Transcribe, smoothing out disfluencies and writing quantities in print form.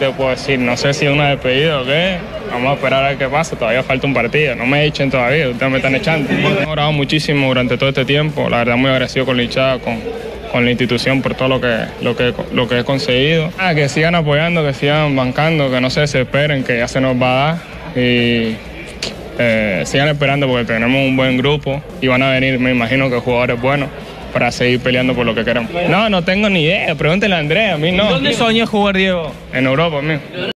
te puedo decir? No sé si es una despedida o qué. Vamos a esperar a ver qué pasa. Todavía falta un partido. No me echen todavía. Ustedes me están echando. He mejorado muchísimo durante todo este tiempo. La verdad, muy agradecido con la hinchada, con la institución por todo lo que he conseguido. Que sigan apoyando, que sigan bancando, que no se desesperen, que ya se nos va a dar. Y sigan esperando porque tenemos un buen grupo y van a venir, me imagino, que jugadores buenos para seguir peleando por lo que queremos. No tengo ni idea. Pregúntele a Andrea, a mí no. ¿Dónde sueña jugar, Diego? En Europa, mío.